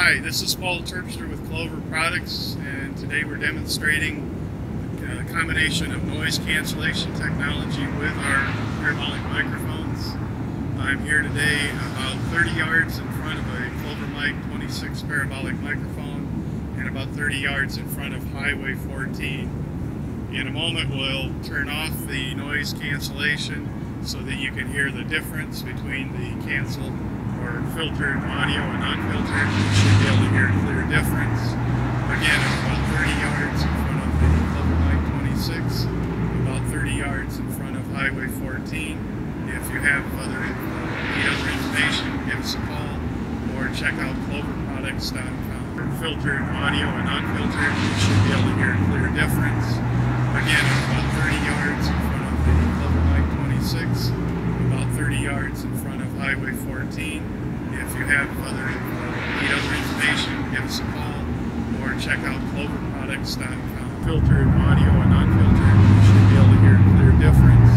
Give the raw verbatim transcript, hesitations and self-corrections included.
Hi, this is Paul Terpster with Klover Products, and today we're demonstrating a combination of noise cancellation technology with our parabolic microphones. I'm here today about thirty yards in front of a KLOVER MiK twenty-six parabolic microphone and about thirty yards in front of Highway fourteen. In a moment we'll turn off the noise cancellation so that you can hear the difference between the canceled or filtered audio and unfiltered. You should be able to hear a clear difference. Again, I'm about thirty yards in front of the KLOVER MiK twenty-six, about thirty yards in front of Highway fourteen. If you have other uh, need other information, give us a call or check out Klover Products dot com. For filtered audio and unfiltered, you should be able to hear a clear difference. Again, I'm about thirty yards in front of the KLOVER MiK twenty-six, about thirty yards in front of Highway fourteen. If you have other uh, need other information, give us a call or check out Klover Products dot com. Filtered audio and unfiltered, you should be able to hear a clear difference.